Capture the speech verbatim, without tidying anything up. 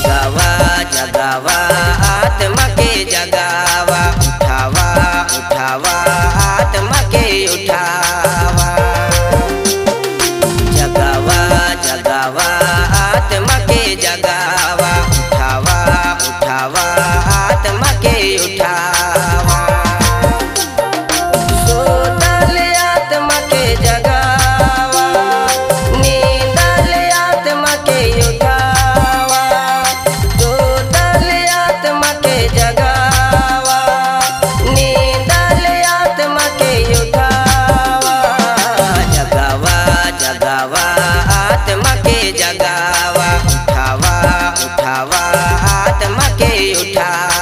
जगावा जगावा आत्मा के जगावा, उठावा उठावा आत्मा के उठावा। जगावा जगावा आत्मा के जगावा, उठावा उठावा आत्मा के उठावा। सोतल आत्मा के जगावा, नींदल आत्मा के उठावा। सोतल आत्मा के जगावा, नींदल आत्मा के उठावा। जगावा जगावा आत्मा के जगावा, उठावा उठावा आत्मा के उठावा।